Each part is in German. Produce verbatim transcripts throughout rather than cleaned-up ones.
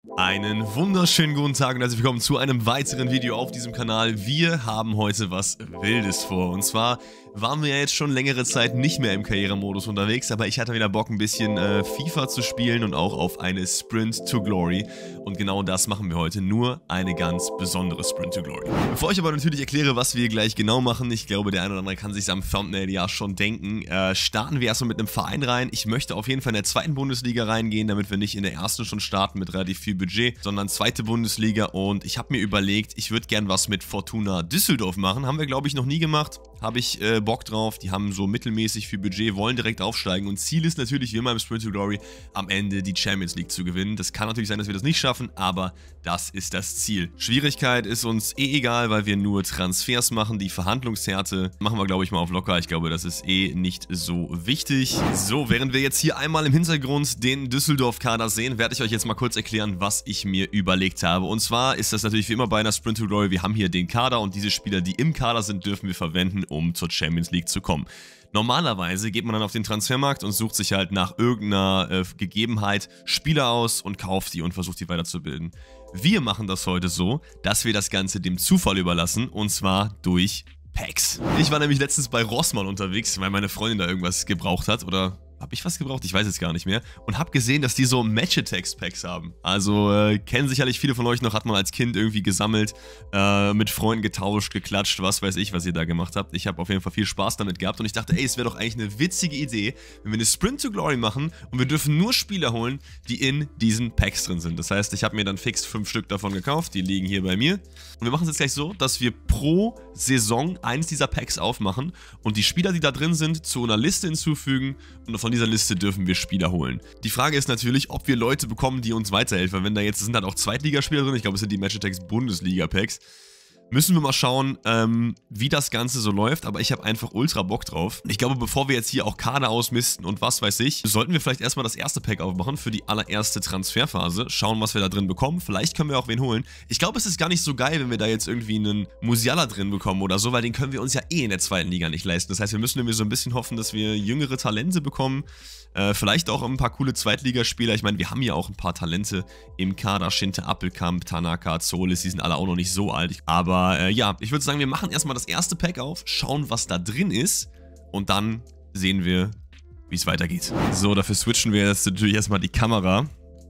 Einen wunderschönen guten Tag und herzlich willkommen zu einem weiteren Video auf diesem Kanal. Wir haben heute was Wildes vor. Und zwar waren wir ja jetzt schon längere Zeit nicht mehr im Karrieremodus unterwegs, aber ich hatte wieder Bock, ein bisschen äh, FIFA zu spielen und auch auf eine Sprint to Glory. Und genau das machen wir heute, nur eine ganz besondere Sprint to Glory. Bevor ich aber natürlich erkläre, was wir gleich genau machen, ich glaube, der eine oder andere kann sich am Thumbnail ja schon denken, äh, starten wir erstmal mit einem Verein rein. Ich möchte auf jeden Fall in der zweiten Bundesliga reingehen, damit wir nicht in der ersten schon starten mit relativ viel Budget, sondern zweite Bundesliga. Und ich habe mir überlegt, ich würde gern was mit Fortuna Düsseldorf machen. Haben wir, glaube ich, noch nie gemacht. Habe ich äh, Bock drauf. Die haben so mittelmäßig viel Budget, wollen direkt aufsteigen. Und Ziel ist natürlich, wie immer im Sprint to Glory, am Ende die Champions League zu gewinnen. Das kann natürlich sein, dass wir das nicht schaffen, aber das ist das Ziel. Schwierigkeit ist uns eh egal, weil wir nur Transfers machen. Die Verhandlungshärte machen wir, glaube ich, mal auf locker. Ich glaube, das ist eh nicht so wichtig. So, während wir jetzt hier einmal im Hintergrund den Düsseldorf-Kader sehen, werde ich euch jetzt mal kurz erklären, was ich mir überlegt habe. Und zwar ist das natürlich wie immer bei einer Sprint to Glory. Wir haben hier den Kader und diese Spieler, die im Kader sind, dürfen wir verwenden, um zur Champions League zu kommen. Normalerweise geht man dann auf den Transfermarkt und sucht sich halt nach irgendeiner äh, Gegebenheit Spieler aus und kauft die und versucht die weiterzubilden. Wir machen das heute so, dass wir das Ganze dem Zufall überlassen, und zwar durch Packs. Ich war nämlich letztens bei Rossmann unterwegs, weil meine Freundin da irgendwas gebraucht hat, oder... Habe ich was gebraucht? Ich weiß es gar nicht mehr. Und habe gesehen, dass die so Match-Attacks-Packs haben. Also äh, kennen sicherlich viele von euch noch, hat man als Kind irgendwie gesammelt, äh, mit Freunden getauscht, geklatscht, was weiß ich, was ihr da gemacht habt. Ich habe auf jeden Fall viel Spaß damit gehabt und ich dachte, ey, es wäre doch eigentlich eine witzige Idee, wenn wir eine Sprint to Glory machen und wir dürfen nur Spieler holen, die in diesen Packs drin sind. Das heißt, ich habe mir dann fix fünf Stück davon gekauft, die liegen hier bei mir. Und wir machen es jetzt gleich so, dass wir pro Saison eins dieser Packs aufmachen und die Spieler, die da drin sind, zu einer Liste hinzufügen und von dieser Liste dürfen wir Spieler holen. Die Frage ist natürlich, ob wir Leute bekommen, die uns weiterhelfen. Wenn da jetzt sind halt auch Zweitligaspieler drin, ich glaube, es sind die Match Attacks Bundesliga-Packs. Müssen wir mal schauen, ähm, wie das Ganze so läuft, aber ich habe einfach ultra Bock drauf. Ich glaube, bevor wir jetzt hier auch Kader ausmisten und was weiß ich, sollten wir vielleicht erstmal das erste Pack aufmachen für die allererste Transferphase. Schauen, was wir da drin bekommen. Vielleicht können wir auch wen holen. Ich glaube, es ist gar nicht so geil, wenn wir da jetzt irgendwie einen Musiala drin bekommen oder so, weil den können wir uns ja eh in der zweiten Liga nicht leisten. Das heißt, wir müssen irgendwie so ein bisschen hoffen, dass wir jüngere Talente bekommen. Äh, vielleicht auch ein paar coole Zweitligaspieler. Ich meine, wir haben ja auch ein paar Talente im Kader. Schinte, Appelkamp, Tanaka, Zolis, die sind alle auch noch nicht so alt. Aber Aber äh, ja, ich würde sagen, wir machen erstmal das erste Pack auf, schauen, was da drin ist und dann sehen wir, wie es weitergeht. So, dafür switchen wir jetzt natürlich erstmal die Kamera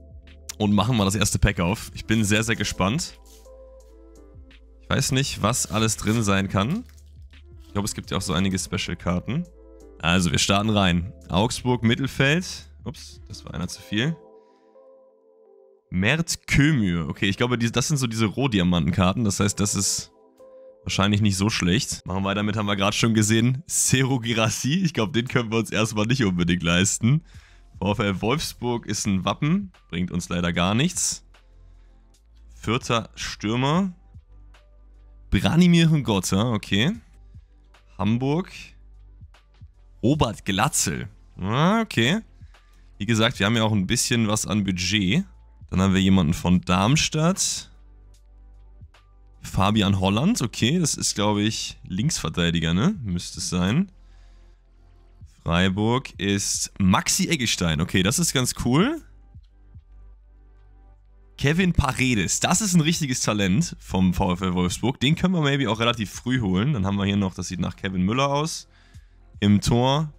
und machen mal das erste Pack auf. Ich bin sehr, sehr gespannt. Ich weiß nicht, was alles drin sein kann. Ich glaube, es gibt ja auch so einige Special-Karten. Also, wir starten rein. Augsburg, Mittelfeld. Ups, das war einer zu viel. Mert Kömür. Okay, ich glaube, das sind so diese Rohdiamantenkarten. Das heißt, das ist wahrscheinlich nicht so schlecht. Machen wir weiter mit, haben wir gerade schon gesehen. Sero Girassi. Ich glaube, den können wir uns erstmal nicht unbedingt leisten. VfL Wolfsburg ist ein Wappen. Bringt uns leider gar nichts. Vierter Stürmer. Branimir Gotta. Okay. Hamburg. Robert Glatzel. Ah, okay. Wie gesagt, wir haben ja auch ein bisschen was an Budget. Dann haben wir jemanden von Darmstadt. Fabian Holland, okay, das ist, glaube ich, Linksverteidiger, ne? Müsste es sein. Freiburg ist Maxi Eggestein, okay, das ist ganz cool. Kevin Paredes, das ist ein richtiges Talent vom VfL Wolfsburg. Den können wir maybe auch relativ früh holen. Dann haben wir hier noch, das sieht nach Kevin Müller aus. Im Tor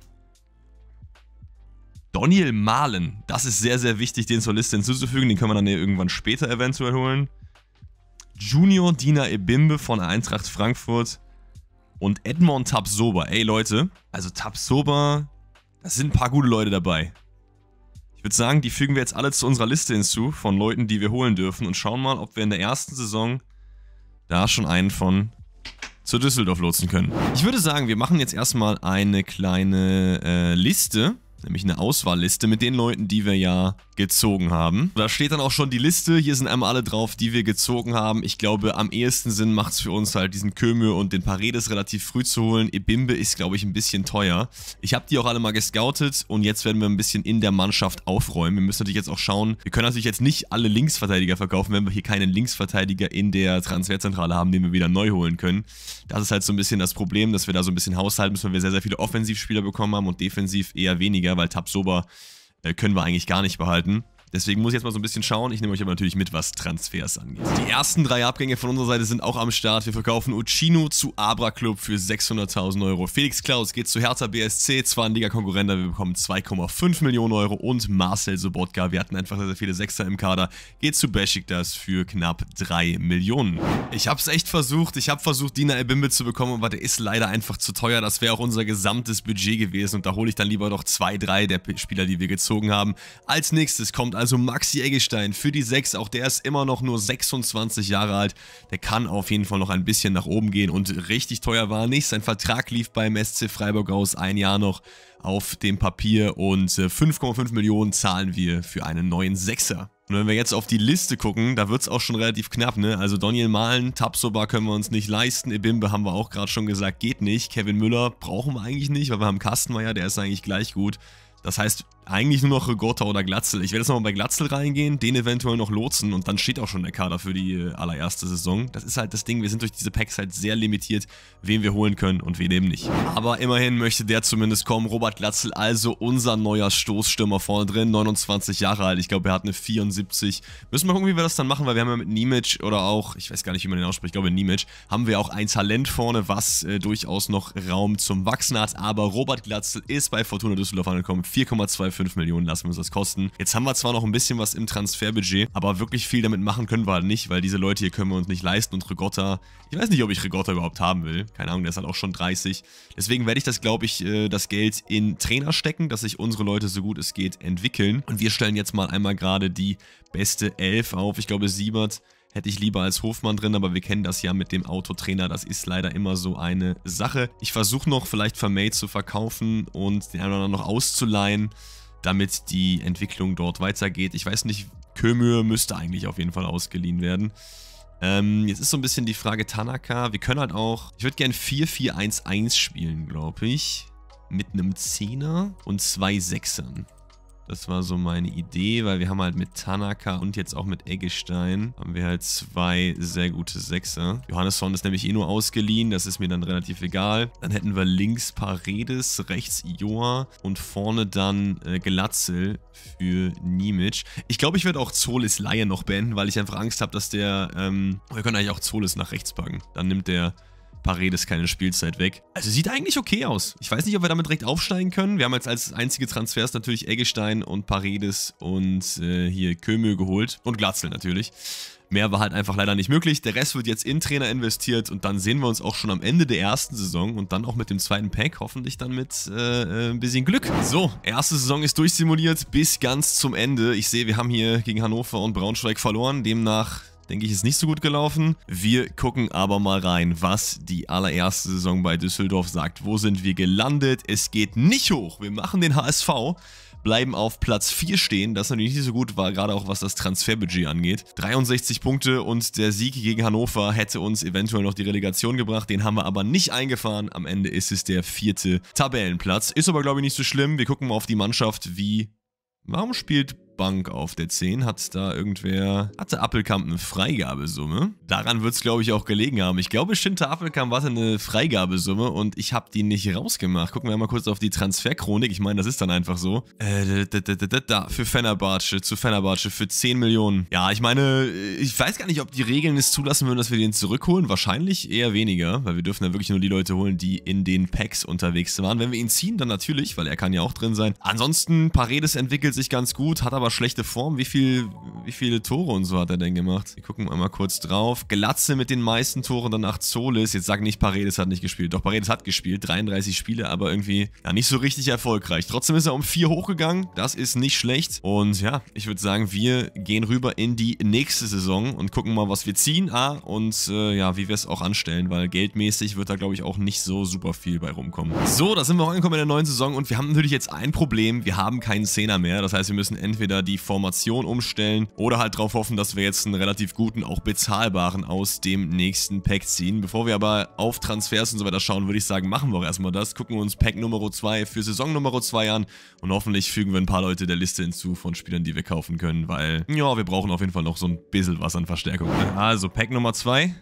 Daniel Mahlen, das ist sehr, sehr wichtig, den zur Liste hinzuzufügen. Den können wir dann irgendwann später eventuell holen. Junior Dina Ebimbe von Eintracht Frankfurt und Edmond Tapsoba. Ey Leute, also Tapsoba, das sind ein paar gute Leute dabei. Ich würde sagen, die fügen wir jetzt alle zu unserer Liste hinzu von Leuten, die wir holen dürfen und schauen mal, ob wir in der ersten Saison da schon einen von zu Düsseldorf lotsen können. Ich würde sagen, wir machen jetzt erstmal eine kleine äh, Liste. Nämlich eine Auswahlliste mit den Leuten, die wir ja gezogen haben. Da steht dann auch schon die Liste. Hier sind einmal alle drauf, die wir gezogen haben. Ich glaube, am ehesten Sinn macht es für uns halt, diesen Kömür und den Paredes relativ früh zu holen. Ebimbe ist, glaube ich, ein bisschen teuer. Ich habe die auch alle mal gescoutet und jetzt werden wir ein bisschen in der Mannschaft aufräumen. Wir müssen natürlich jetzt auch schauen, wir können natürlich jetzt nicht alle Linksverteidiger verkaufen, wenn wir hier keinen Linksverteidiger in der Transferzentrale haben, den wir wieder neu holen können. Das ist halt so ein bisschen das Problem, dass wir da so ein bisschen haushalten müssen, weil wir sehr, sehr viele Offensivspieler bekommen haben und defensiv eher weniger, weil Tapsoba äh, können wir eigentlich gar nicht behalten. Deswegen muss ich jetzt mal so ein bisschen schauen. Ich nehme euch aber natürlich mit, was Transfers angeht. Die ersten drei Abgänge von unserer Seite sind auch am Start. Wir verkaufen Uccino zu Abra Club für sechshunderttausend Euro. Felix Klaus geht zu Hertha B S C, zwar ein Liga-Konkurrent, wir bekommen zwei Komma fünf Millionen Euro. Und Marcel Sobotka, wir hatten einfach sehr, sehr viele Sechser im Kader, geht zu Besiktas für knapp drei Millionen. Ich habe es echt versucht. Ich habe versucht, Dina Ebimbe zu bekommen, aber der ist leider einfach zu teuer. Das wäre auch unser gesamtes Budget gewesen und da hole ich dann lieber noch zwei, drei der Spieler, die wir gezogen haben. Als nächstes kommt also Maxi Eggestein für die sechs. Auch der ist immer noch nur sechsundzwanzig Jahre alt. Der kann auf jeden Fall noch ein bisschen nach oben gehen und richtig teuer war nicht. Sein Vertrag lief beim S C Freiburg aus, ein Jahr noch auf dem Papier und fünf Komma fünf Millionen zahlen wir für einen neuen Sechser. Und wenn wir jetzt auf die Liste gucken, da wird es auch schon relativ knapp, ne? Also Daniel Mahlen, Tapsoba können wir uns nicht leisten, Ebimbe haben wir auch gerade schon gesagt, geht nicht. Kevin Müller brauchen wir eigentlich nicht, weil wir haben Kastenmeier, der ist eigentlich gleich gut. Das heißt, eigentlich nur noch Rigotta oder Glatzel. Ich werde jetzt nochmal bei Glatzel reingehen, den eventuell noch lotsen und dann steht auch schon der Kader für die äh, allererste Saison. Das ist halt das Ding, wir sind durch diese Packs halt sehr limitiert, wen wir holen können und wen eben nicht. Aber immerhin möchte der zumindest kommen. Robert Glatzel, also unser neuer Stoßstürmer vorne drin, neunundzwanzig Jahre alt. Ich glaube, er hat eine vierundsiebzig. Müssen wir gucken, wie wir das dann machen, weil wir haben ja mit Nimic oder auch, ich weiß gar nicht, wie man den ausspricht, ich glaube Nimic, haben wir auch ein Talent vorne, was äh, durchaus noch Raum zum Wachsen hat. Aber Robert Glatzel ist bei Fortuna Düsseldorf angekommen, vier Komma fünfundzwanzig Millionen lassen wir uns das kosten. Jetzt haben wir zwar noch ein bisschen was im Transferbudget, aber wirklich viel damit machen können wir halt nicht, weil diese Leute hier können wir uns nicht leisten und Rigotta, ich weiß nicht, ob ich Rigotta überhaupt haben will. Keine Ahnung, der ist halt auch schon dreißig. Deswegen werde ich das, glaube ich, das Geld in Trainer stecken, dass sich unsere Leute so gut es geht entwickeln. Und wir stellen jetzt mal einmal gerade die beste Elf auf. Ich glaube, Siebert hätte ich lieber als Hofmann drin, aber wir kennen das ja mit dem Autotrainer, das ist leider immer so eine Sache. Ich versuche noch vielleicht Vermey zu verkaufen und den einen oder anderen noch auszuleihen, damit die Entwicklung dort weitergeht. Ich weiß nicht, Kömür müsste eigentlich auf jeden Fall ausgeliehen werden. Ähm, jetzt ist so ein bisschen die Frage Tanaka. Wir können halt auch, ich würde gerne vier vier eins eins spielen, glaube ich. Mit einem Zehner und zwei Sechsern. Das war so meine Idee, weil wir haben halt mit Tanaka und jetzt auch mit Eggestein haben wir halt zwei sehr gute Sechser. Johannesson ist nämlich eh nur ausgeliehen, das ist mir dann relativ egal. Dann hätten wir links Paredes, rechts Joa und vorne dann äh, Glatzel für Nimic. Ich glaube, ich werde auch Zolis Laie noch beenden, weil ich einfach Angst habe, dass der, ähm, wir können eigentlich auch Zolis nach rechts packen. Dann nimmt der Paredes keine Spielzeit weg. Also sieht eigentlich okay aus. Ich weiß nicht, ob wir damit direkt aufsteigen können. Wir haben jetzt als einzige Transfers natürlich Eggestein und Paredes und äh, hier Kömö geholt. Und Glatzel natürlich. Mehr war halt einfach leider nicht möglich. Der Rest wird jetzt in Trainer investiert und dann sehen wir uns auch schon am Ende der ersten Saison und dann auch mit dem zweiten Pack, hoffentlich dann mit äh, ein bisschen Glück. So, erste Saison ist durchsimuliert bis ganz zum Ende. Ich sehe, wir haben hier gegen Hannover und Braunschweig verloren. Demnach denke ich, ist nicht so gut gelaufen. Wir gucken aber mal rein, was die allererste Saison bei Düsseldorf sagt. Wo sind wir gelandet? Es geht nicht hoch. Wir machen den H S V, bleiben auf Platz vier stehen. Das ist natürlich nicht so gut, war gerade auch was das Transferbudget angeht. dreiundsechzig Punkte und der Sieg gegen Hannover hätte uns eventuell noch die Relegation gebracht. Den haben wir aber nicht eingefahren. Am Ende ist es der vierte Tabellenplatz. Ist aber, glaube ich, nicht so schlimm. Wir gucken mal auf die Mannschaft, wie... Warum spielt Bank auf der zehn? Hat da irgendwer... Hatte Appelkamp eine Freigabesumme? Daran wird es, glaube ich, auch gelegen haben. Ich glaube, Schinter Appelkamp hatte eine Freigabesumme und ich habe die nicht rausgemacht. Gucken wir mal kurz auf die Transferchronik. Ich meine, das ist dann einfach so. Äh, da, da, da, da, da, für Fenerbahce, zu Fenerbahce für zehn Millionen. Ja, ich meine, ich weiß gar nicht, ob die Regeln es zulassen würden, dass wir den zurückholen. Wahrscheinlich eher weniger, weil wir dürfen ja wirklich nur die Leute holen, die in den Packs unterwegs waren. Wenn wir ihn ziehen, dann natürlich, weil er kann ja auch drin sein. Ansonsten, Paredes entwickelt sich ganz gut, hat aber schlechte Form. Wie viel, wie viele Tore und so hat er denn gemacht? Wir gucken einmal kurz drauf. Glatze mit den meisten Toren, danach Zolis. Jetzt sag nicht, Paredes hat nicht gespielt. Doch, Paredes hat gespielt. dreiunddreißig Spiele, aber irgendwie ja nicht so richtig erfolgreich. Trotzdem ist er um vier hochgegangen. Das ist nicht schlecht. Und ja, ich würde sagen, wir gehen rüber in die nächste Saison und gucken mal, was wir ziehen. Ah, und äh, ja, wie wir es auch anstellen, weil geldmäßig wird da, glaube ich, auch nicht so super viel bei rumkommen. So, da sind wir auch angekommen in der neuen Saison und wir haben natürlich jetzt ein Problem. Wir haben keinen Zehner mehr. Das heißt, wir müssen entweder die Formation umstellen oder halt darauf hoffen, dass wir jetzt einen relativ guten, auch bezahlbaren aus dem nächsten Pack ziehen. Bevor wir aber auf Transfers und so weiter schauen, würde ich sagen, machen wir auch erstmal das. Gucken wir uns Pack Nummer zwei für Saison Nummer zwei an und hoffentlich fügen wir ein paar Leute der Liste hinzu von Spielern, die wir kaufen können, weil, ja, wir brauchen auf jeden Fall noch so ein bisschen was an Verstärkung. Also, Pack Nummer zwei.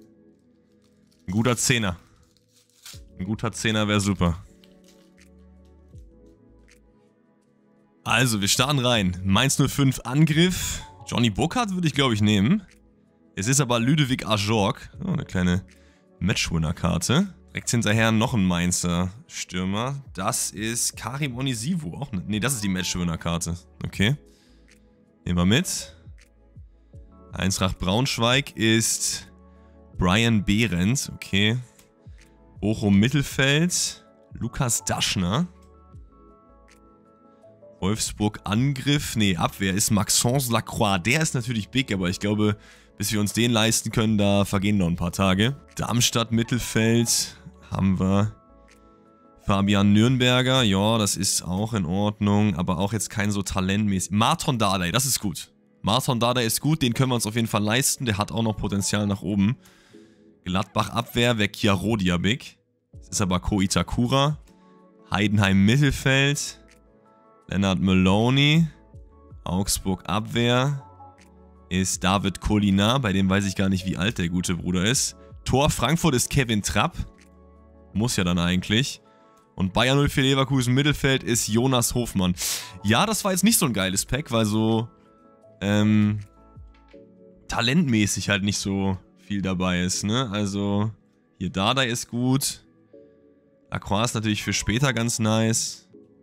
Ein guter Zehner. Ein guter Zehner wäre super. Also, wir starten rein. Mainz null fünf Angriff. Johnny Burkhardt würde ich, glaube ich, nehmen. Es ist aber Ludovic Ajorg. Oh, eine kleine Matchwinner-Karte. Direkt hinterher noch ein Mainzer Stürmer. Das ist Karim Onisivu. Auch ne, nee, das ist die Matchwinner-Karte. Okay. Nehmen wir mit. Eintracht Braunschweig ist Brian Behrendt. Okay. Bochum Mittelfeld. Lukas Daschner. Wolfsburg Angriff. Nee, Abwehr ist Maxence Lacroix. Der ist natürlich big, aber ich glaube, bis wir uns den leisten können, da vergehen noch ein paar Tage. Darmstadt Mittelfeld haben wir Fabian Nürnberger. Ja, das ist auch in Ordnung, aber auch jetzt kein so talentmäßig. Marton Dardai, das ist gut. Marton Dardai ist gut, den können wir uns auf jeden Fall leisten. Der hat auch noch Potenzial nach oben. Gladbach Abwehr wäre Chiarodia big. Das ist aber Ko Itakura. Heidenheim Mittelfeld. Lennart Maloney. Augsburg Abwehr ist David Colina, bei dem weiß ich gar nicht, wie alt der gute Bruder ist. Tor Frankfurt ist Kevin Trapp. Muss ja dann eigentlich. Und Bayern null vier Leverkusen Mittelfeld ist Jonas Hofmann. Ja, das war jetzt nicht so ein geiles Pack, weil so ähm, talentmäßig halt nicht so viel dabei ist, ne? Also hier Dardai ist gut. Lacroix ist natürlich für später ganz nice.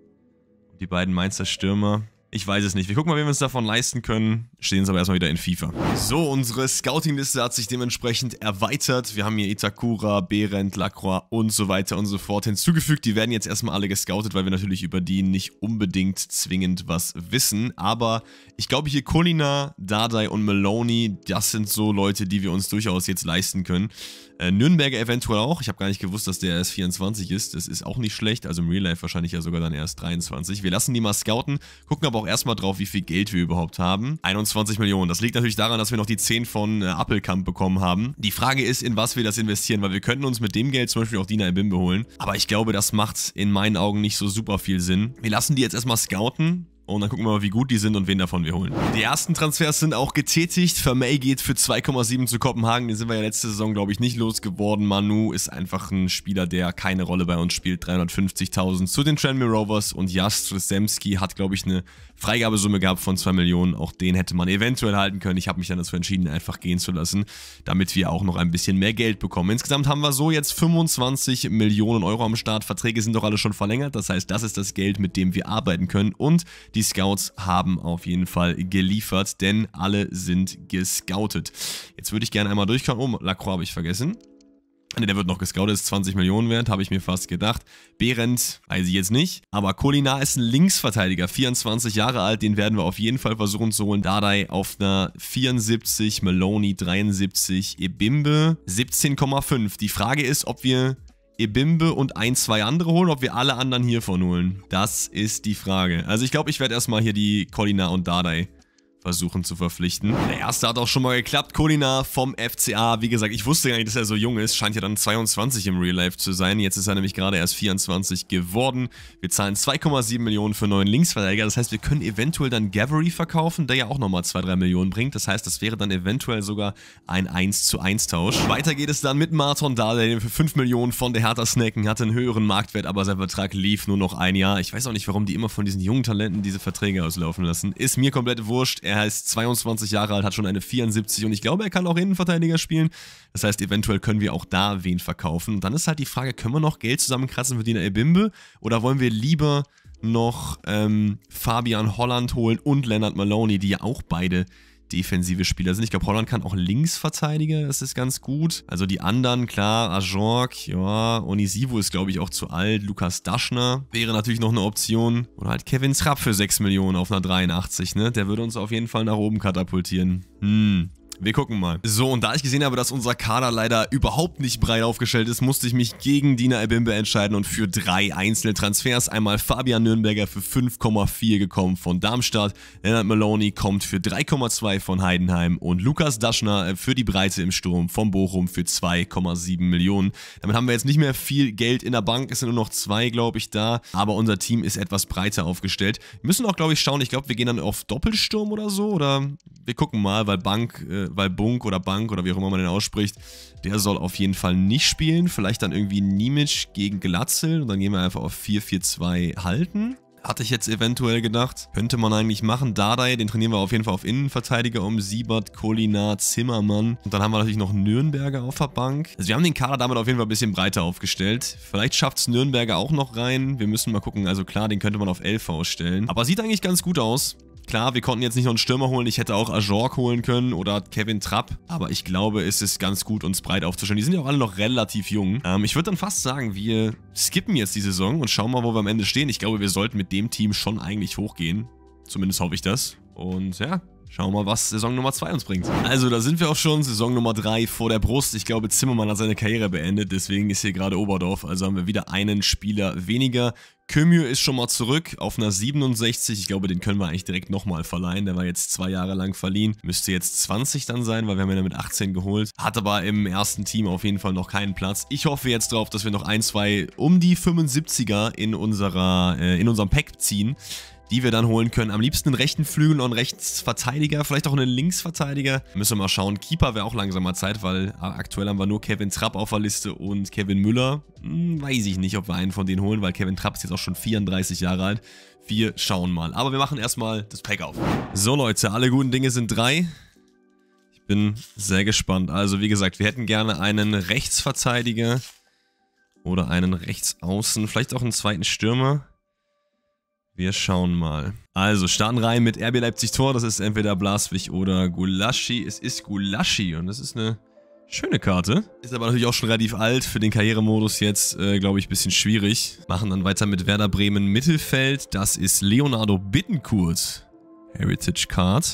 Die beiden Mainzer Stürmer. Ich weiß es nicht. Wir gucken mal, wie wir uns davon leisten können. Stehen jetzt aber erstmal wieder in FIFA. So, unsere Scouting-Liste hat sich dementsprechend erweitert. Wir haben hier Itakura, Behrendt, Lacroix und so weiter und so fort hinzugefügt. Die werden jetzt erstmal alle gescoutet, weil wir natürlich über die nicht unbedingt zwingend was wissen. Aber ich glaube hier Colina, Dardai und Maloney, das sind so Leute, die wir uns durchaus jetzt leisten können. Äh, Nürnberger eventuell auch. Ich habe gar nicht gewusst, dass der erst vierundzwanzig ist. Das ist auch nicht schlecht. Also im Real Life wahrscheinlich ja sogar dann erst dreiundzwanzig. Wir lassen die mal scouten, gucken aber auch erstmal drauf, wie viel Geld wir überhaupt haben. einundzwanzig Millionen. Das liegt natürlich daran, dass wir noch die zehn von äh, Appelkamp bekommen haben. Die Frage ist, in was wir das investieren, weil wir könnten uns mit dem Geld zum Beispiel auch Dina Ebimbe holen. Aber ich glaube, das macht in meinen Augen nicht so super viel Sinn. Wir lassen die jetzt erstmal scouten. Und dann gucken wir mal, wie gut die sind und wen davon wir holen. Die ersten Transfers sind auch getätigt. Vermey geht für zwei Komma sieben zu Kopenhagen. Den sind wir ja letzte Saison, glaube ich, nicht losgeworden. Manu ist einfach ein Spieler, der keine Rolle bei uns spielt. dreihundertfünfzigtausend zu den Tranmere Rovers. Und Jastrzemski hat, glaube ich, eine Freigabesumme gehabt von zwei Millionen. Auch den hätte man eventuell halten können. Ich habe mich dann dazu entschieden, einfach gehen zu lassen, damit wir auch noch ein bisschen mehr Geld bekommen. Insgesamt haben wir so jetzt fünfundzwanzig Millionen Euro am Start. Verträge sind doch alle schon verlängert. Das heißt, das ist das Geld, mit dem wir arbeiten können. Und die Die Scouts haben auf jeden Fall geliefert, denn alle sind gescoutet. Jetzt würde ich gerne einmal durchkommen. Oh, Lacroix habe ich vergessen. Ne, der wird noch gescoutet, ist zwanzig Millionen wert, habe ich mir fast gedacht. Behrendt, weiß ich jetzt nicht. Aber Colina ist ein Linksverteidiger, vierundzwanzig Jahre alt, den werden wir auf jeden Fall versuchen zu holen. Dardai auf einer vierundsiebzig, Maloney dreiundsiebzig, Ebimbe siebzehn Komma fünf. Die Frage ist, ob wir Ebimbe und ein, zwei andere holen, ob wir alle anderen hiervon holen. Das ist die Frage. Also ich glaube, ich werde erstmal hier die Colina und Dardai versuchen zu verpflichten. Der erste hat auch schon mal geklappt. Colina vom F C A. Wie gesagt, ich wusste gar nicht, dass er so jung ist. Scheint ja dann zweiundzwanzig im Real Life zu sein. Jetzt ist er nämlich gerade erst vierundzwanzig geworden. Wir zahlen zwei Komma sieben Millionen für neuen Linksverteidiger. Das heißt, wir können eventuell dann Gavery verkaufen, der ja auch nochmal zwei, drei Millionen bringt. Das heißt, das wäre dann eventuell sogar ein eins zu eins Tausch. Weiter geht es dann mit Marton Dardai, der für fünf Millionen von der Hertha snacken, hatte einen höheren Marktwert, aber sein Vertrag lief nur noch ein Jahr. Ich weiß auch nicht, warum die immer von diesen jungen Talenten diese Verträge auslaufen lassen. Ist mir komplett wurscht. Er heißt zweiundzwanzig Jahre alt, hat schon eine vierundsiebzig und ich glaube, er kann auch Innenverteidiger spielen. Das heißt, eventuell können wir auch da wen verkaufen. Und dann ist halt die Frage, können wir noch Geld zusammenkratzen für Dina Ebimbe oder wollen wir lieber noch ähm, Fabian Holland holen und Lennart Maloney, die ja auch beide defensive Spieler sind. Ich glaube, Holland kann auch Linksverteidiger, das ist ganz gut. Also die anderen, klar, Ajorg, ja, Onisivu ist, glaube ich, auch zu alt. Lukas Daschner wäre natürlich noch eine Option. Oder halt Kevin Trapp für sechs Millionen auf einer dreiundachtzig, ne? Der würde uns auf jeden Fall nach oben katapultieren. Hm. Wir gucken mal. So, und da ich gesehen habe, dass unser Kader leider überhaupt nicht breit aufgestellt ist, musste ich mich gegen Dina Ebimbe entscheiden und für drei einzelne Transfers. Einmal Fabian Nürnberger für fünf Komma vier gekommen von Darmstadt, Lennart Maloney kommt für drei Komma zwei von Heidenheim und Lukas Daschner für die Breite im Sturm von Bochum für zwei Komma sieben Millionen. Damit haben wir jetzt nicht mehr viel Geld in der Bank, es sind nur noch zwei, glaube ich, da, aber unser Team ist etwas breiter aufgestellt. Wir müssen auch, glaube ich, schauen, ich glaube, wir gehen dann auf Doppelsturm oder so, oder wir gucken mal, weil Bank, äh, weil Bunk oder Bank oder wie auch immer man den ausspricht, der soll auf jeden Fall nicht spielen. Vielleicht dann irgendwie Nimic gegen Glatzel und dann gehen wir einfach auf vier vier zwei halten. Hatte ich jetzt eventuell gedacht. Könnte man eigentlich machen. Dardai, den trainieren wir auf jeden Fall auf Innenverteidiger um. Siebert, Kolinar, Zimmermann. Und dann haben wir natürlich noch Nürnberger auf der Bank. Also wir haben den Kader damit auf jeden Fall ein bisschen breiter aufgestellt. Vielleicht schafft es Nürnberger auch noch rein. Wir müssen mal gucken. Also klar, den könnte man auf elf ausstellen. Aber sieht eigentlich ganz gut aus. Klar, wir konnten jetzt nicht noch einen Stürmer holen. Ich hätte auch Ajorc holen können oder Kevin Trapp. Aber ich glaube, es ist ganz gut, uns breit aufzustellen. Die sind ja auch alle noch relativ jung. Ähm, ich würde dann fast sagen, wir skippen jetzt die Saison und schauen mal, wo wir am Ende stehen. Ich glaube, wir sollten mit dem Team schon eigentlich hochgehen. Zumindest hoffe ich das. Und ja, schauen wir mal, was Saison Nummer zwei uns bringt. Also, da sind wir auch schon. Saison Nummer drei vor der Brust. Ich glaube, Zimmermann hat seine Karriere beendet. Deswegen ist hier gerade Oberdorf. Also haben wir wieder einen Spieler weniger. Kömür ist schon mal zurück auf einer siebenundsechzig. Ich glaube, den können wir eigentlich direkt nochmal verleihen. Der war jetzt zwei Jahre lang verliehen. Müsste jetzt zwanzig dann sein, weil wir haben ihn mit achtzehn geholt. Hat aber im ersten Team auf jeden Fall noch keinen Platz. Ich hoffe jetzt drauf, dass wir noch ein, zwei um die fünfundsiebziger in, unserer, äh, in unserem Pack ziehen, die wir dann holen können. Am liebsten einen rechten Flügel und einen Rechtsverteidiger, vielleicht auch einen Linksverteidiger. Müssen wir mal schauen. Keeper wäre auch langsam mal Zeit, weil aktuell haben wir nur Kevin Trapp auf der Liste und Kevin Müller. Hm, weiß ich nicht, ob wir einen von denen holen, weil Kevin Trapp ist jetzt auch schon vierunddreißig Jahre alt. Wir schauen mal. Aber wir machen erstmal das Pack auf. So Leute, alle guten Dinge sind drei. Ich bin sehr gespannt. Also wie gesagt, wir hätten gerne einen Rechtsverteidiger oder einen Rechtsaußen, vielleicht auch einen zweiten Stürmer. Wir schauen mal. Also, starten rein mit R B Leipzig Tor. Das ist entweder Blaswig oder Gulaschi. Es ist Gulaschi und das ist eine schöne Karte. Ist aber natürlich auch schon relativ alt. Für den Karrieremodus jetzt, äh, glaube ich, ein bisschen schwierig. Machen dann weiter mit Werder Bremen Mittelfeld. Das ist Leonardo Bittencourt. Heritage Card.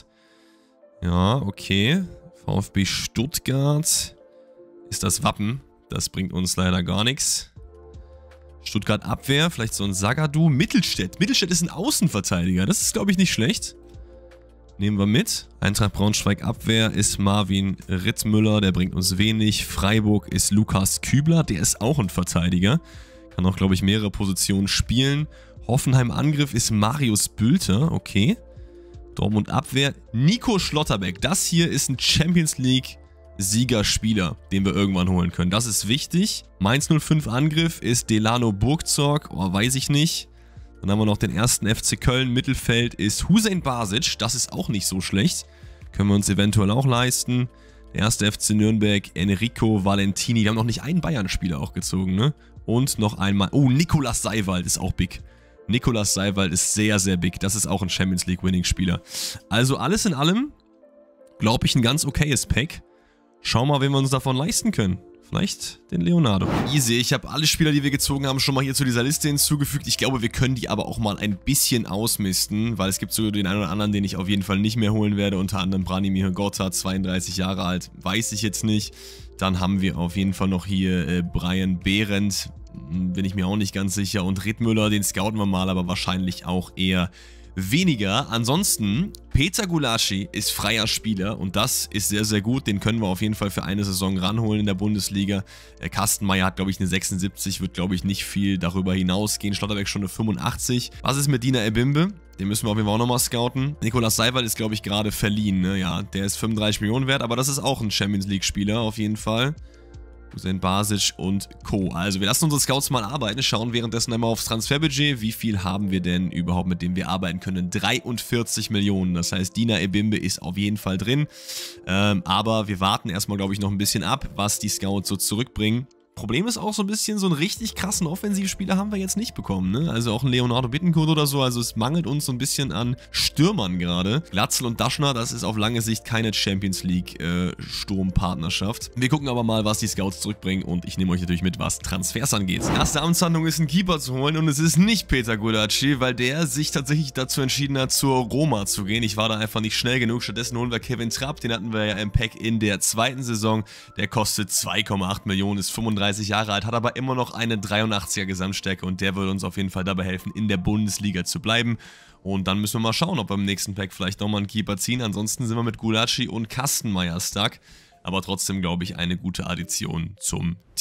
Ja, okay. VfB Stuttgart ist das Wappen. Das bringt uns leider gar nichts. Stuttgart Abwehr, vielleicht so ein Zagadou. Mittelstädt. Mittelstädt ist ein Außenverteidiger. Das ist, glaube ich, nicht schlecht. Nehmen wir mit. Eintracht Braunschweig Abwehr ist Marvin Rittmüller. Der bringt uns wenig. Freiburg ist Lukas Kübler. Der ist auch ein Verteidiger. Kann auch, glaube ich, mehrere Positionen spielen. Hoffenheim Angriff ist Marius Bülter. Okay. Dortmund Abwehr. Nico Schlotterbeck. Das hier ist ein Champions League Siegerspieler, den wir irgendwann holen können. Das ist wichtig. Mainz null fünf Angriff ist Delano Burgzorg. Oh, weiß ich nicht. Dann haben wir noch den ersten F C Köln. Mittelfeld ist Hüseyin Basic. Das ist auch nicht so schlecht. Können wir uns eventuell auch leisten. Der erste F C Nürnberg, Enrico Valentini. Wir haben noch nicht einen Bayern-Spieler auch gezogen, ne? Und noch einmal... Oh, Nikolaus Seiwald ist auch big. Nikolaus Seiwald ist sehr, sehr big. Das ist auch ein Champions League-Winning-Spieler. Also alles in allem, glaube ich, ein ganz okayes Pack. Schauen wir mal, wen wir uns davon leisten können. Vielleicht den Leonardo. Easy, ich habe alle Spieler, die wir gezogen haben, schon mal hier zu dieser Liste hinzugefügt. Ich glaube, wir können die aber auch mal ein bisschen ausmisten, weil es gibt so den einen oder anderen, den ich auf jeden Fall nicht mehr holen werde. Unter anderem Branimir Gotthard, zweiunddreißig Jahre alt, weiß ich jetzt nicht. Dann haben wir auf jeden Fall noch hier äh, Brian Behrendt, bin ich mir auch nicht ganz sicher. Und Rittmüller, den scouten wir mal, aber wahrscheinlich auch eher weniger. Ansonsten, Peter Gulaschi ist freier Spieler und das ist sehr, sehr gut. Den können wir auf jeden Fall für eine Saison ranholen in der Bundesliga. Äh, Kastenmeier hat, glaube ich, eine sechsundsiebzig, wird, glaube ich, nicht viel darüber hinausgehen. Schlotterbeck schon eine fünfundachtzig. Was ist mit Dina Ebimbe? Den müssen wir auf jeden Fall auch nochmal scouten. Nikolaus Seiwald ist, glaube ich, gerade verliehen. Ne? Ja, der ist fünfunddreißig Millionen wert, aber das ist auch ein Champions League-Spieler auf jeden Fall. Hüseyin Basic und Co. Also wir lassen unsere Scouts mal arbeiten, schauen währenddessen einmal aufs Transferbudget. Wie viel haben wir denn überhaupt, mit dem wir arbeiten können? dreiundvierzig Millionen, das heißt Dina Ebimbe ist auf jeden Fall drin. Ähm, aber wir warten erstmal, glaube ich, noch ein bisschen ab, was die Scouts so zurückbringen. Problem ist auch so ein bisschen, so einen richtig krassen Offensivspieler haben wir jetzt nicht bekommen, ne? Also auch ein Leonardo Bittencourt oder so, also es mangelt uns so ein bisschen an Stürmern gerade. Glatzel und Daschner, das ist auf lange Sicht keine Champions League äh, Sturmpartnerschaft. Wir gucken aber mal, was die Scouts zurückbringen und ich nehme euch natürlich mit, was Transfers angeht. Erste Amtshandlung ist, einen Keeper zu holen und es ist nicht Peter Gulaschi, weil der sich tatsächlich dazu entschieden hat, zur Roma zu gehen. Ich war da einfach nicht schnell genug, stattdessen holen wir Kevin Trapp, den hatten wir ja im Pack in der zweiten Saison. Der kostet zwei Komma acht Millionen, ist fünfunddreißig Jahre alt, hat aber immer noch eine dreiundachtziger Gesamtstärke und der würde uns auf jeden Fall dabei helfen, in der Bundesliga zu bleiben. Und dann müssen wir mal schauen, ob wir im nächsten Pack vielleicht nochmal einen Keeper ziehen. Ansonsten sind wir mit Gulaschi und Kastenmeier stuck. Aber trotzdem, glaube ich, eine gute Addition zum Team.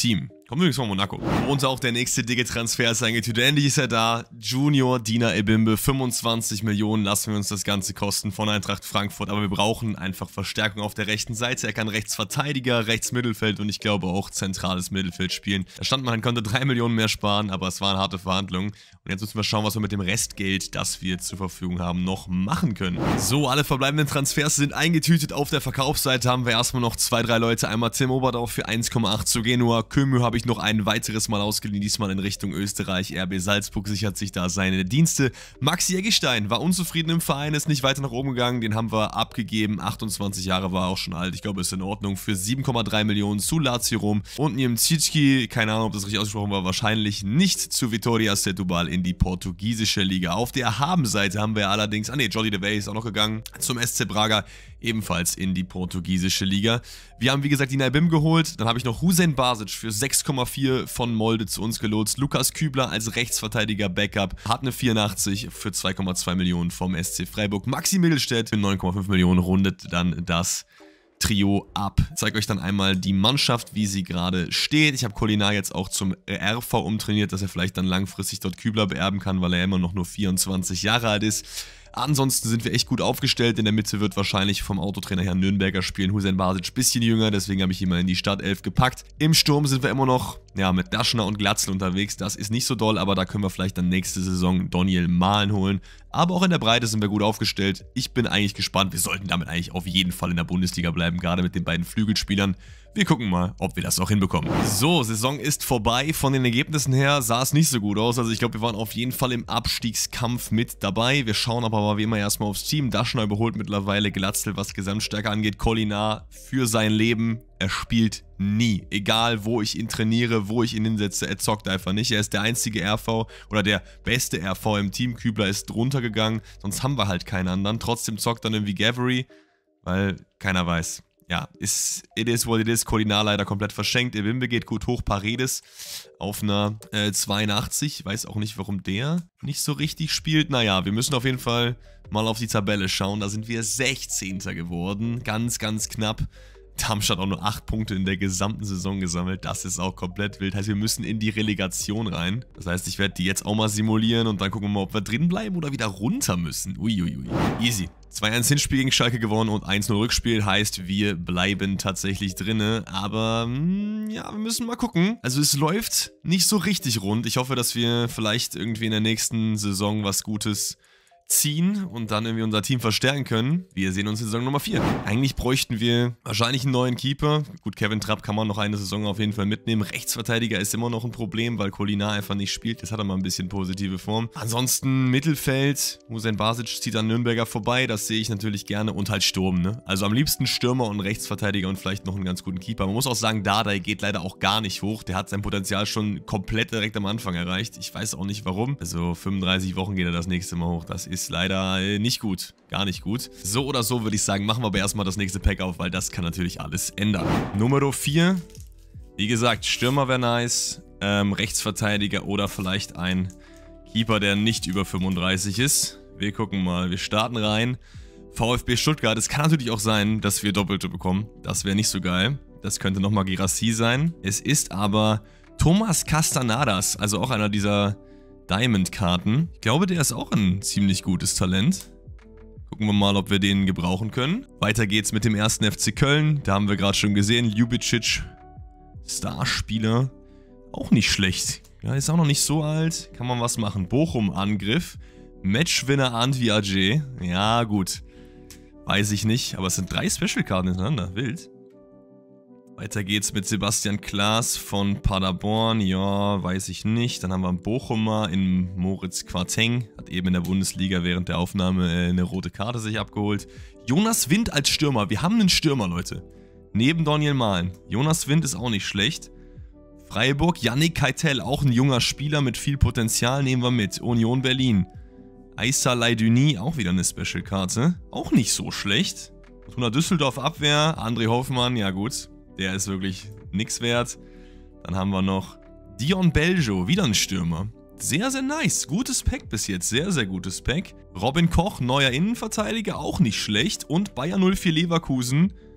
Kommt übrigens von Monaco. Und auch der nächste dicke Transfer ist eingetütet. Endlich ist er da. Junior Dina Ebimbe. fünfundzwanzig Millionen lassen wir uns das Ganze kosten von Eintracht Frankfurt. Aber wir brauchen einfach Verstärkung auf der rechten Seite. Er kann Rechtsverteidiger, Rechtsmittelfeld und ich glaube auch zentrales Mittelfeld spielen. Da stand man, konnte drei Millionen mehr sparen, aber es waren harte Verhandlungen. Und jetzt müssen wir schauen, was wir mit dem Restgeld, das wir zur Verfügung haben, noch machen können. So, alle verbleibenden Transfers sind eingetütet. Auf der Verkaufsseite haben wir erstmal noch zwei, drei Leute. Einmal Tim Oberdorf für eins Komma acht zu Genua. Kömü habe ich noch ein weiteres Mal ausgeliehen, diesmal in Richtung Österreich. R B Salzburg sichert sich da seine Dienste. Maxi Eggestein war unzufrieden im Verein, ist nicht weiter nach oben gegangen. Den haben wir abgegeben. achtundzwanzig Jahre war auch schon alt. Ich glaube, ist in Ordnung. Für sieben Komma drei Millionen zu Lazio Rom. Und Niemczycki, keine Ahnung, ob das richtig ausgesprochen war, wahrscheinlich nicht zu Vitória Setúbal in die portugiesische Liga. Auf der Habenseite haben wir allerdings, ah ne, Jordi de Wey ist auch noch gegangen, zum S C Braga, ebenfalls in die portugiesische Liga. Wir haben, wie gesagt, die Naibim geholt. Dann habe ich noch Hussein Basic für sechs Komma vier von Molde zu uns gelotst. Lukas Kübler als Rechtsverteidiger Backup hat eine vierundachtzig für zwei Komma zwei Millionen vom S C Freiburg. Maxi Mittelstädt für neun Komma fünf Millionen rundet dann das Trio ab. Ich zeige euch dann einmal die Mannschaft, wie sie gerade steht. Ich habe Colinar jetzt auch zum R V umtrainiert, dass er vielleicht dann langfristig dort Kübler beerben kann, weil er immer noch nur vierundzwanzig Jahre alt ist. Ansonsten sind wir echt gut aufgestellt. In der Mitte wird wahrscheinlich vom Autotrainer Herrn Nürnberger spielen. Hussein Basic ein bisschen jünger, deswegen habe ich ihn mal in die Startelf gepackt. Im Sturm sind wir immer noch ja, mit Daschner und Glatzel unterwegs. Das ist nicht so doll, aber da können wir vielleicht dann nächste Saison Daniel Mahlen holen. Aber auch in der Breite sind wir gut aufgestellt. Ich bin eigentlich gespannt. Wir sollten damit eigentlich auf jeden Fall in der Bundesliga bleiben, gerade mit den beiden Flügelspielern. Wir gucken mal, ob wir das auch hinbekommen. So, Saison ist vorbei. Von den Ergebnissen her sah es nicht so gut aus. Also ich glaube, wir waren auf jeden Fall im Abstiegskampf mit dabei. Wir schauen aber wie immer erstmal aufs Team. Daschner überholt mittlerweile Glatzel, was Gesamtstärke angeht. Colinar für sein Leben. Er spielt nie. Egal, wo ich ihn trainiere, wo ich ihn hinsetze, er zockt einfach nicht. Er ist der einzige R V oder der beste R V im Team. Kübler ist drunter gegangen. Sonst haben wir halt keinen anderen. Trotzdem zockt dann irgendwie Gavry, weil keiner weiß. Ja, ist, it is what it is. Colinar leider komplett verschenkt. Ebimbe geht gut hoch. Paredes auf einer äh, zweiundachtzig. Ich weiß auch nicht, warum der nicht so richtig spielt. Naja, wir müssen auf jeden Fall mal auf die Tabelle schauen. Da sind wir sechzehnter geworden. Ganz, ganz knapp. Darmstadt auch nur acht Punkte in der gesamten Saison gesammelt. Das ist auch komplett wild. Heißt, wir müssen in die Relegation rein. Das heißt, ich werde die jetzt auch mal simulieren und dann gucken wir mal, ob wir drin bleiben oder wieder runter müssen. Uiuiui. Easy. zwei eins Hinspiel gegen Schalke gewonnen und eins null Rückspiel. Heißt, wir bleiben tatsächlich drinne. Aber, mh, ja, wir müssen mal gucken. Also es läuft nicht so richtig rund. Ich hoffe, dass wir vielleicht irgendwie in der nächsten Saison was Gutes ziehen und dann irgendwie unser Team verstärken können. Wir sehen uns in Saison Nummer vier. Eigentlich bräuchten wir wahrscheinlich einen neuen Keeper. Gut, Kevin Trapp kann man noch eine Saison auf jeden Fall mitnehmen. Rechtsverteidiger ist immer noch ein Problem, weil Colinar einfach nicht spielt. Jetzt hat er mal ein bisschen positive Form. Ansonsten Mittelfeld. Hussein Basic zieht an Nürnberger vorbei. Das sehe ich natürlich gerne. Und halt Sturm, ne? Also am liebsten Stürmer und Rechtsverteidiger und vielleicht noch einen ganz guten Keeper. Man muss auch sagen, Dardai geht leider auch gar nicht hoch. Der hat sein Potenzial schon komplett direkt am Anfang erreicht. Ich weiß auch nicht warum. Also fünfunddreißig Wochen geht er das nächste Mal hoch. Das ist ist leider äh, nicht gut. Gar nicht gut. So oder so würde ich sagen, machen wir aber erstmal das nächste Pack auf, weil das kann natürlich alles ändern. Nummer vier. Wie gesagt, Stürmer wäre nice. Ähm, Rechtsverteidiger oder vielleicht ein Keeper, der nicht über fünfunddreißig ist. Wir gucken mal. Wir starten rein. VfB Stuttgart. Es kann natürlich auch sein, dass wir Doppelte bekommen. Das wäre nicht so geil. Das könnte nochmal Girassi sein. Es ist aber Thomas Castanadas, also auch einer dieser Diamond-Karten. Ich glaube, der ist auch ein ziemlich gutes Talent. Gucken wir mal, ob wir den gebrauchen können. Weiter geht's mit dem ersten F C Köln. Da haben wir gerade schon gesehen, Ljubicic, Starspieler. Auch nicht schlecht. Ja, ist auch noch nicht so alt. Kann man was machen. Bochum Angriff. Matchwinner Antwi Ajay. Ja, gut. Weiß ich nicht. Aber es sind drei Special-Karten hintereinander. Wild. Weiter geht's mit Sebastian Klaas von Paderborn. Ja, weiß ich nicht. Dann haben wir einen Bochumer in Moritz Quarteng. Hat eben in der Bundesliga während der Aufnahme äh, eine rote Karte sich abgeholt. Jonas Wind als Stürmer. Wir haben einen Stürmer, Leute. Neben Daniel Mahlen. Jonas Wind ist auch nicht schlecht. Freiburg, Yannick Keitel, auch ein junger Spieler mit viel Potenzial, nehmen wir mit. Union Berlin. Aissa Leiduny, auch wieder eine Special-Karte. Auch nicht so schlecht. Fortuna Düsseldorf Abwehr, André Hoffmann, ja gut. Der ist wirklich nix wert. Dann haben wir noch Dion Beljo, wieder ein Stürmer. Sehr, sehr nice. Gutes Pack bis jetzt. Sehr, sehr gutes Pack. Robin Koch, neuer Innenverteidiger, auch nicht schlecht. Und Bayer null vier Leverkusen,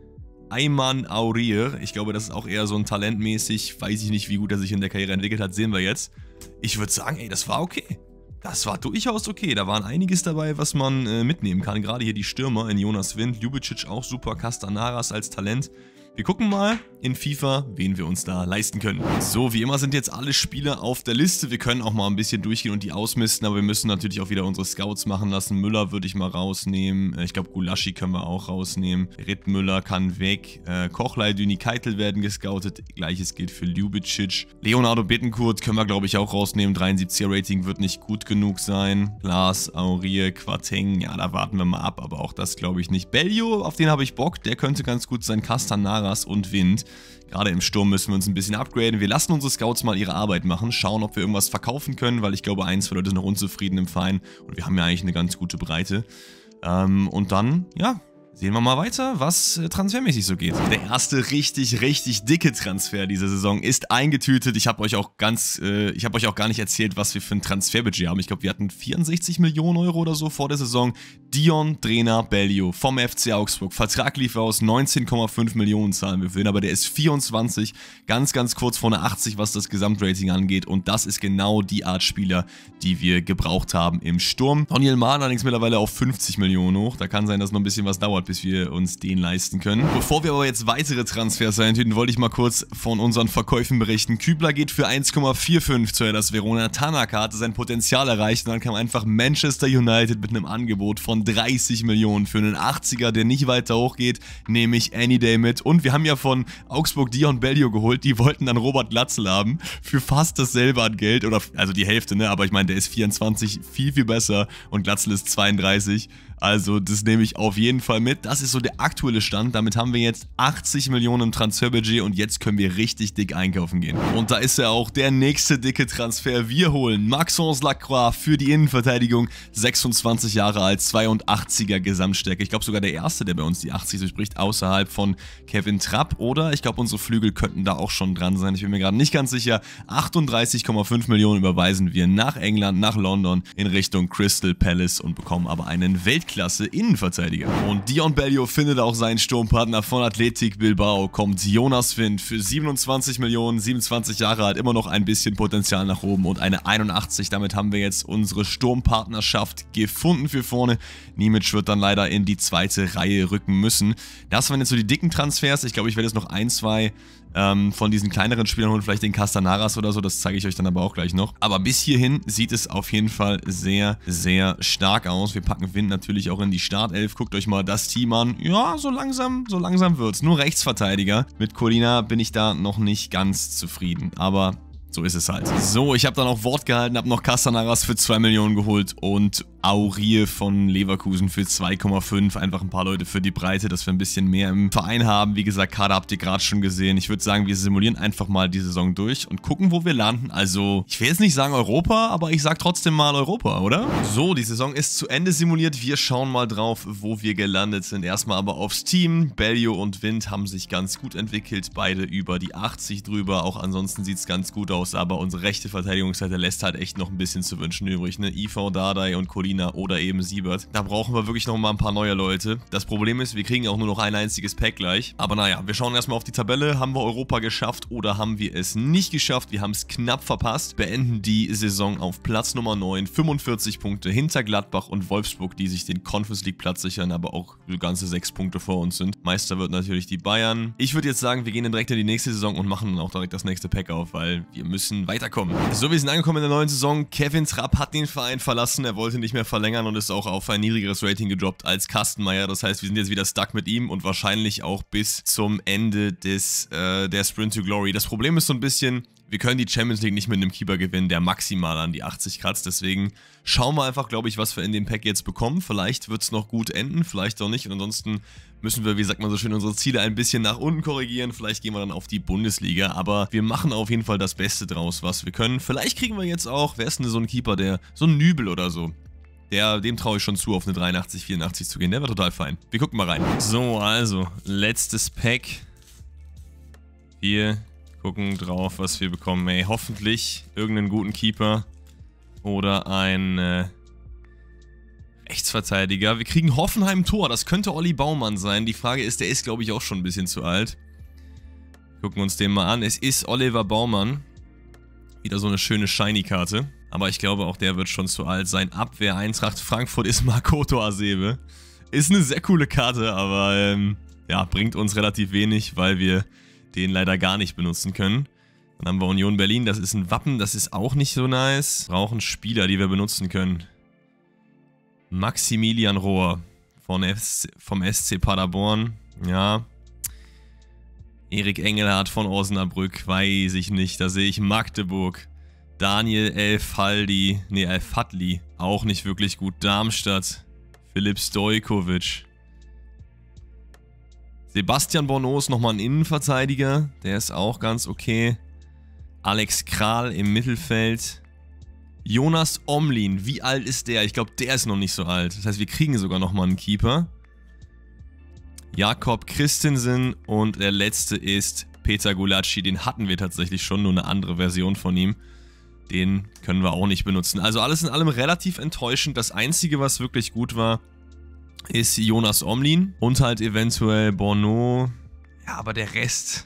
Ayman Aurier. Ich glaube, das ist auch eher so ein talentmäßig. Weiß ich nicht, wie gut er sich in der Karriere entwickelt hat, sehen wir jetzt. Ich würde sagen, ey, das war okay. Das war durchaus okay. Da waren einiges dabei, was man äh, mitnehmen kann. Gerade hier die Stürmer in Jonas Wind, Ljubicic auch super, Castanaras als Talent. Wir gucken mal in FIFA, wen wir uns da leisten können. So, wie immer sind jetzt alle Spieler auf der Liste. Wir können auch mal ein bisschen durchgehen und die ausmisten, aber wir müssen natürlich auch wieder unsere Scouts machen lassen. Müller würde ich mal rausnehmen. Ich glaube, Gulaschi können wir auch rausnehmen. Ritt Müller kann weg. Äh, Kochlei, Düni, Keitel werden gescoutet. Gleiches gilt für Ljubicic. Leonardo Bittencourt können wir, glaube ich, auch rausnehmen. dreiundsiebziger Rating wird nicht gut genug sein. Klaas, Aurier, Quateng. Ja, da warten wir mal ab, aber auch das glaube ich nicht. Bellio, auf den habe ich Bock. Der könnte ganz gut sein. Castanaras und Wind. Gerade im Sturm müssen wir uns ein bisschen upgraden. Wir lassen unsere Scouts mal ihre Arbeit machen, schauen, ob wir irgendwas verkaufen können, weil ich glaube, ein, zwei Leute sind noch unzufrieden im Verein und wir haben ja eigentlich eine ganz gute Breite. Ähm, und dann, ja, sehen wir mal weiter, was äh, transfermäßig so geht. Der erste richtig, richtig dicke Transfer dieser Saison ist eingetütet. Ich habe euch auch ganz, äh, ich habe euch auch gar nicht erzählt, was wir für ein Transferbudget haben. Ich glaube, wir hatten vierundsechzig Millionen Euro oder so vor der Saison. Dion Drehner Bellio vom F C Augsburg. Vertrag lief aus, neunzehn Komma fünf Millionen zahlen wir für ihn, aber der ist vierundzwanzig, ganz, ganz kurz vor einer achtzig, was das Gesamtrating angeht. Und das ist genau die Art Spieler, die wir gebraucht haben im Sturm. Daniel Mahn allerdings mittlerweile auf fünfzig Millionen hoch. Da kann sein, dass noch ein bisschen was dauert, bis wir uns den leisten können. Bevor wir aber jetzt weitere Transfers eintüten, wollte ich mal kurz von unseren Verkäufen berichten. Kübler geht für eins Komma fünfundvierzig zu Hellas Verona. Tanaka hatte sein Potenzial erreicht und dann kam einfach Manchester United mit einem Angebot von dreißig Millionen für einen achtziger, der nicht weiter hochgeht, nehme ich any day mit. Und wir haben ja von Augsburg Dion Bellio geholt, die wollten dann Robert Glatzel haben, für fast dasselbe an Geld, oder also die Hälfte, ne, aber ich meine, der ist vierundzwanzig, viel, viel besser und Glatzel ist zweiunddreißig. Also das nehme ich auf jeden Fall mit. Das ist so der aktuelle Stand. Damit haben wir jetzt achtzig Millionen im Transferbudget und jetzt können wir richtig dick einkaufen gehen. Und da ist ja auch der nächste dicke Transfer. Wir holen Maxence Lacroix für die Innenverteidigung. sechsundzwanzig Jahre alt, zweiundachtziger Gesamtstärke. Ich glaube sogar der erste, der bei uns die achtzig durchbricht, außerhalb von Kevin Trapp. Oder ich glaube unsere Flügel könnten da auch schon dran sein. Ich bin mir gerade nicht ganz sicher. achtunddreißig Komma fünf Millionen überweisen wir nach England, nach London in Richtung Crystal Palace und bekommen aber einen Weltklasse Innenverteidiger. Und Dion Bellio findet auch seinen Sturmpartner von Athletic Bilbao. Kommt Jonas Wind für siebenundzwanzig Millionen, siebenundzwanzig Jahre alt, immer noch ein bisschen Potenzial nach oben und eine einundachtzig. Damit haben wir jetzt unsere Sturmpartnerschaft gefunden für vorne. Nimic wird dann leider in die zweite Reihe rücken müssen. Das waren jetzt so die dicken Transfers. Ich glaube, ich werde jetzt noch ein, zwei ähm, von diesen kleineren Spielern holen, vielleicht den Castanaras oder so, das zeige ich euch dann aber auch gleich noch. Aber bis hierhin sieht es auf jeden Fall sehr, sehr stark aus. Wir packen Wind natürlich auch in die Startelf. Guckt euch mal das Team an. Ja, so langsam, so langsam wird's. Nur Rechtsverteidiger. Mit Colina bin ich da noch nicht ganz zufrieden, aber so ist es halt. So, ich habe dann auch Wort gehalten, habe noch Castanaras für zwei Millionen geholt und Aurier von Leverkusen für zwei Komma fünf. Einfach ein paar Leute für die Breite, dass wir ein bisschen mehr im Verein haben. Wie gesagt, Kader habt ihr gerade schon gesehen. Ich würde sagen, wir simulieren einfach mal die Saison durch und gucken, wo wir landen. Also, ich will jetzt nicht sagen Europa, aber ich sag trotzdem mal Europa, oder? So, die Saison ist zu Ende simuliert. Wir schauen mal drauf, wo wir gelandet sind. Erstmal aber aufs Team. Bellio und Wind haben sich ganz gut entwickelt. Beide über die achtzig drüber. Auch ansonsten sieht es ganz gut aus. Aber unsere rechte Verteidigungsseite lässt halt echt noch ein bisschen zu wünschen übrig. Ne? I V, Dardai und Colina oder eben Siebert. Da brauchen wir wirklich noch mal ein paar neue Leute. Das Problem ist, wir kriegen auch nur noch ein einziges Pack gleich. Aber naja, wir schauen erstmal auf die Tabelle. Haben wir Europa geschafft oder haben wir es nicht geschafft? Wir haben es knapp verpasst. Beenden die Saison auf Platz Nummer neun. fünfundvierzig Punkte hinter Gladbach und Wolfsburg, die sich den Conference League Platz sichern, aber auch ganze sechs Punkte vor uns sind. Meister wird natürlich die Bayern. Ich würde jetzt sagen, wir gehen dann direkt in die nächste Saison und machen dann auch direkt das nächste Pack auf, weil wir müssen weiterkommen. So, wir sind angekommen in der neuen Saison. Kevin Trapp hat den Verein verlassen. Er wollte nicht mehr verlängern und ist auch auf ein niedrigeres Rating gedroppt als Kastenmeier. Das heißt, wir sind jetzt wieder stuck mit ihm und wahrscheinlich auch bis zum Ende des äh, der Sprint to Glory. Das Problem ist so ein bisschen, wir können die Champions League nicht mit einem Keeper gewinnen, der maximal an die achtzig kratzt. Deswegen schauen wir einfach, glaube ich, was wir in dem Pack jetzt bekommen. Vielleicht wird es noch gut enden, vielleicht auch nicht. Und ansonsten müssen wir, wie sagt man so schön, unsere Ziele ein bisschen nach unten korrigieren. Vielleicht gehen wir dann auf die Bundesliga. Aber wir machen auf jeden Fall das Beste draus, was wir können. Vielleicht kriegen wir jetzt auch, wer ist denn so ein Keeper, der, so ein Nübel oder so. Der, dem traue ich schon zu, auf eine dreiundachtzig, vierundachtzig zu gehen. Der war total fein. Wir gucken mal rein. So, also, letztes Pack. Wir gucken drauf, was wir bekommen. Ey, hoffentlich irgendeinen guten Keeper. Oder ein, äh, Rechtsverteidiger. Wir kriegen Hoffenheim Tor. Das könnte Olli Baumann sein. Die Frage ist, der ist, glaube ich, auch schon ein bisschen zu alt. Gucken wir uns den mal an. Es ist Oliver Baumann. Wieder so eine schöne Shiny-Karte. Aber ich glaube, auch der wird schon zu alt sein. Abwehr Eintracht Frankfurt ist Makoto Hasebe. Ist eine sehr coole Karte, aber ähm, ja, bringt uns relativ wenig, weil wir den leider gar nicht benutzen können. Dann haben wir Union Berlin. Das ist ein Wappen. Das ist auch nicht so nice. Brauchen Spieler, die wir benutzen können. Maximilian Rohr von F C, vom S C Paderborn. Ja. Erik Engelhardt von Osnabrück. Weiß ich nicht. Da sehe ich Magdeburg. Daniel El-Faldi. Ne, El-Fadli. Auch nicht wirklich gut. Darmstadt. Filip Stojkovic. Sebastian Borneau ist nochmal ein Innenverteidiger. Der ist auch ganz okay. Alex Kral im Mittelfeld. Jonas Omlin, wie alt ist der? Ich glaube, der ist noch nicht so alt. Das heißt, wir kriegen sogar nochmal einen Keeper. Jakob Christensen und der letzte ist Peter Gulacsi. Den hatten wir tatsächlich schon, nur eine andere Version von ihm. Den können wir auch nicht benutzen. Also alles in allem relativ enttäuschend. Das Einzige, was wirklich gut war, ist Jonas Omlin und halt eventuell Borneau. Ja, aber der Rest...